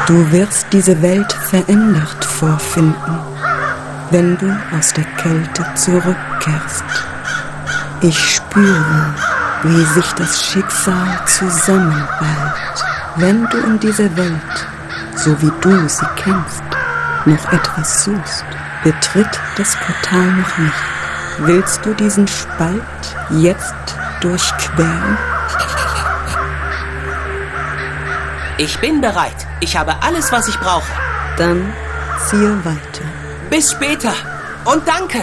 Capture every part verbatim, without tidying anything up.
Du wirst diese Welt verändert vorfinden, wenn du aus der Kälte zurückkehrst. Ich spüre, wie sich das Schicksal zusammenballt. Wenn du in dieser Welt, so wie du sie kennst, noch etwas suchst, betritt das Portal noch nicht. Willst du diesen Spalt jetzt durchqueren? Ich bin bereit. Ich habe alles, was ich brauche. Dann ziehe weiter. Bis später. Und danke.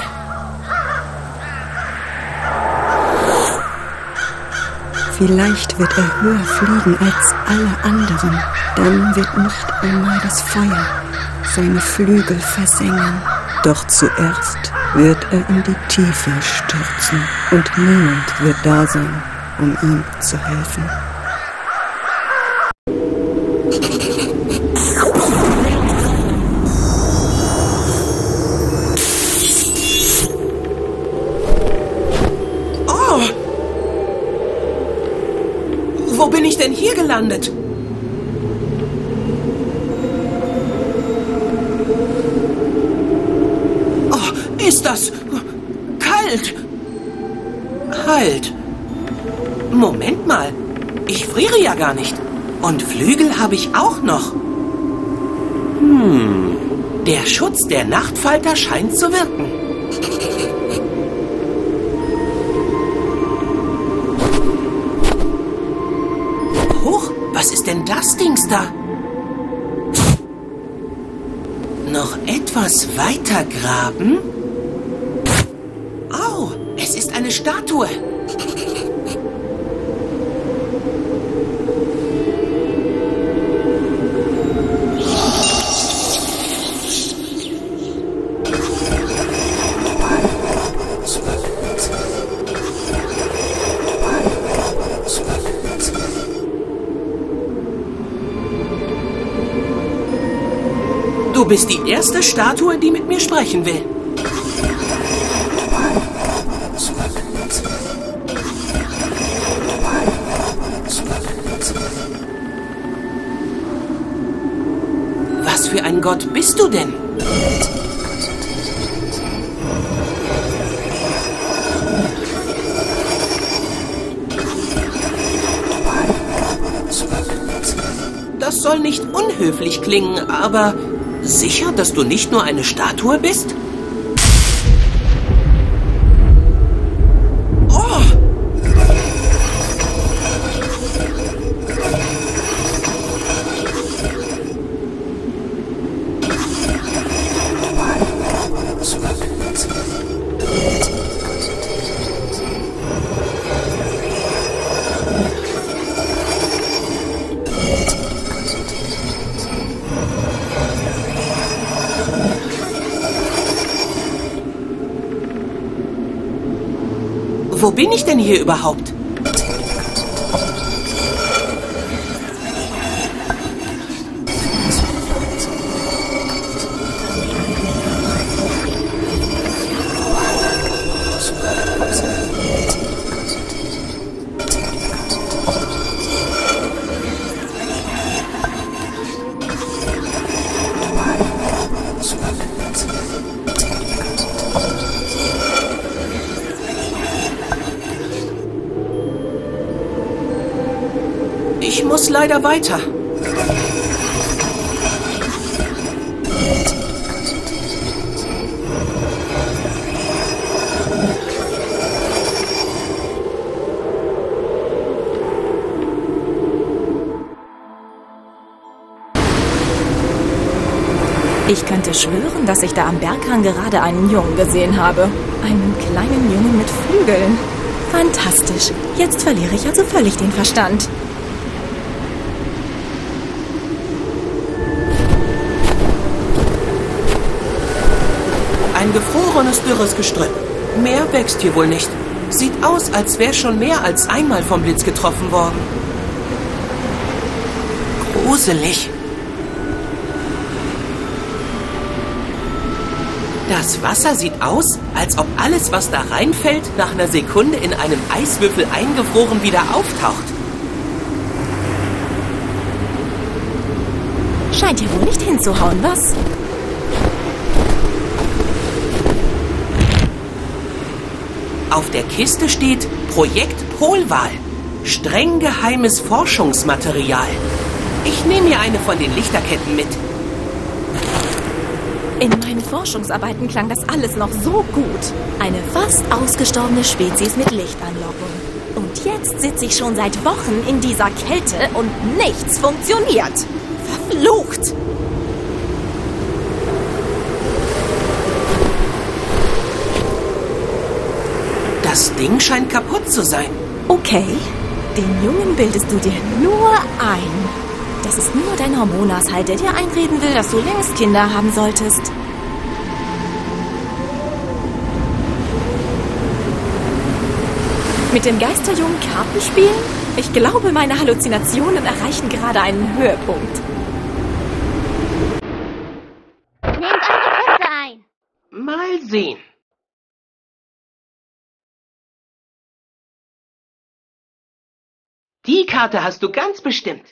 Vielleicht wird er höher fliegen als alle anderen. Dann wird nicht einmal das Feuer seine Flügel versengen. Doch zuerst wird er in die Tiefe stürzen. Und niemand wird da sein, um ihm zu helfen. Wo bin ich denn hier gelandet? Oh, ist das kalt? Halt. Moment mal. Ich friere ja gar nicht. Und Flügel habe ich auch noch. Hm. Der Schutz der Nachtfalter scheint zu wirken. Was ist denn das Dings da? Noch etwas weiter graben? Au, es ist eine Statue. Du bist die erste Statue, die mit mir sprechen will. Was für ein Gott bist du denn? Das soll nicht unhöflich klingen, aber... Sicher, dass du nicht nur eine Statue bist? Oh! Wo bin ich denn hier überhaupt? Ich muss leider weiter. Ich könnte schwören, dass ich da am Berghang gerade einen Jungen gesehen habe. Einen kleinen Jungen mit Flügeln. Fantastisch. Jetzt verliere ich also völlig den Verstand. Ein gefrorenes, dürres Gestrüpp. Mehr wächst hier wohl nicht. Sieht aus, als wäre schon mehr als einmal vom Blitz getroffen worden. Gruselig. Das Wasser sieht aus, als ob alles, was da reinfällt, nach einer Sekunde in einem Eiswürfel eingefroren wieder auftaucht. Scheint ja wohl nicht hinzuhauen, was? Auf der Kiste steht Projekt Polwal. Streng geheimes Forschungsmaterial. Ich nehme mir eine von den Lichterketten mit. In meinen Forschungsarbeiten klang das alles noch so gut. Eine fast ausgestorbene Spezies mit Licht anlocken. Und jetzt sitze ich schon seit Wochen in dieser Kälte und nichts funktioniert. Verflucht! Das Ding scheint kaputt zu sein. Okay, den Jungen bildest du dir nur ein. Das ist nur dein Hormonaushalt, der dir einreden will, dass du längst Kinder haben solltest. Mit dem Geisterjungen Karten spielen? Ich glaube, meine Halluzinationen erreichen gerade einen Höhepunkt. Nehmt eure Plätze ein. Mal sehen. Die Karte hast du ganz bestimmt.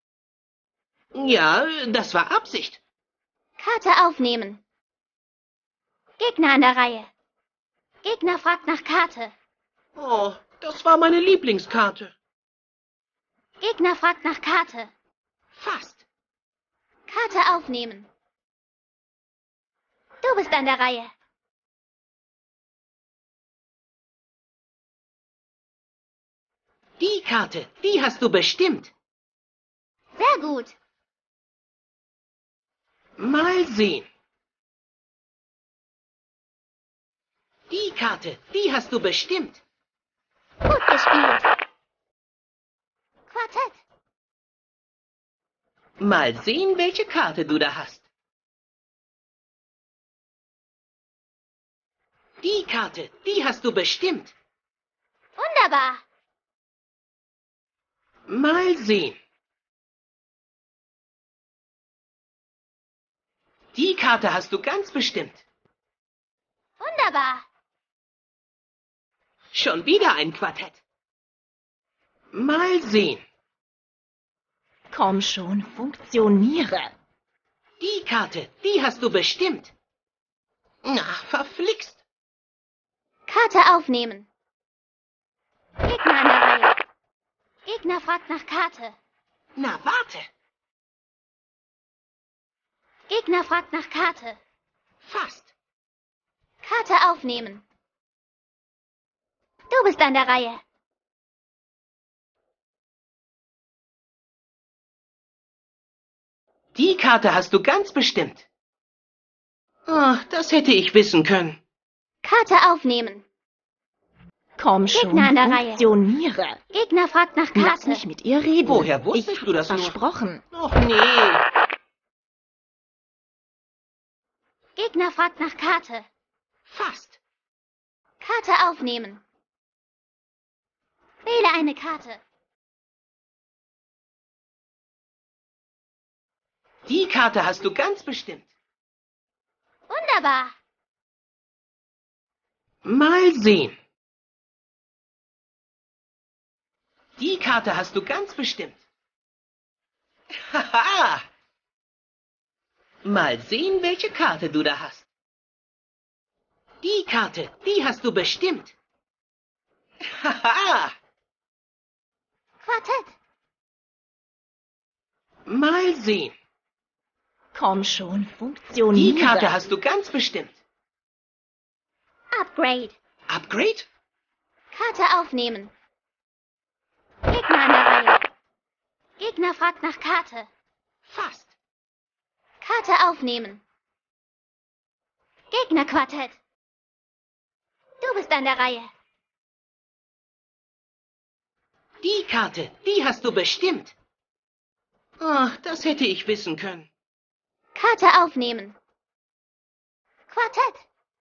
Ja, das war Absicht. Karte aufnehmen. Gegner an der Reihe. Gegner fragt nach Karte. Oh, das war meine Lieblingskarte. Gegner fragt nach Karte. Fast. Karte aufnehmen. Du bist an der Reihe. Die Karte, die hast du bestimmt. Sehr gut. Mal sehen. Die Karte, die hast du bestimmt. Gut gespielt. Quartett. Mal sehen, welche Karte du da hast. Die Karte, die hast du bestimmt. Wunderbar. Mal sehen. Die Karte hast du ganz bestimmt. Wunderbar. Schon wieder ein Quartett. Mal sehen. Komm schon, funktioniere. Die Karte, die hast du bestimmt. Na, verflixt. Karte aufnehmen. Gegner an der Reihe. Gegner fragt nach Karte. Na, warte. Gegner fragt nach Karte. Fast. Karte aufnehmen. Du bist an der Reihe. Die Karte hast du ganz bestimmt. Oh, das hätte ich wissen können. Karte aufnehmen. Komm schon, Gegner an der Reihe. funktioniere. Gegner fragt nach Karte. Lass mich mit ihr reden. Woher wusstest ich du das nur? Versprochen. Och nee. Gegner fragt nach Karte. Fast. Karte aufnehmen. Wähle eine Karte. Die Karte hast du ganz bestimmt. Wunderbar. Mal sehen. Die Karte hast du ganz bestimmt. Haha. Mal sehen, welche Karte du da hast. Die Karte, die hast du bestimmt. Haha. Quartett. Mal sehen. Komm schon, funktioniere. Die Karte hast du ganz bestimmt. Upgrade. Upgrade? Karte aufnehmen. Gegner an der Reihe. Gegner fragt nach Karte. Fast. Karte aufnehmen. Gegnerquartett. Du bist an der Reihe. Die Karte, die hast du bestimmt. Oh, das hätte ich wissen können. Karte aufnehmen. Quartett.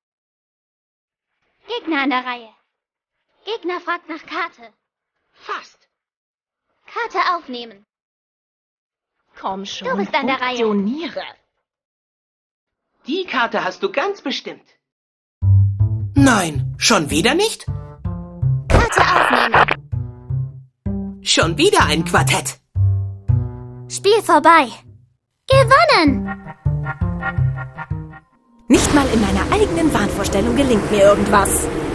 Gegner an der Reihe. Gegner fragt nach Karte. Fast. Karte aufnehmen. Komm schon, Du bist an der Reihe. funktioniere. Die Karte hast du ganz bestimmt. Nein, schon wieder nicht? Karte aufnehmen. Schon wieder ein Quartett. Spiel vorbei. Gewonnen! Nicht mal in meiner eigenen Wahnvorstellung gelingt mir irgendwas.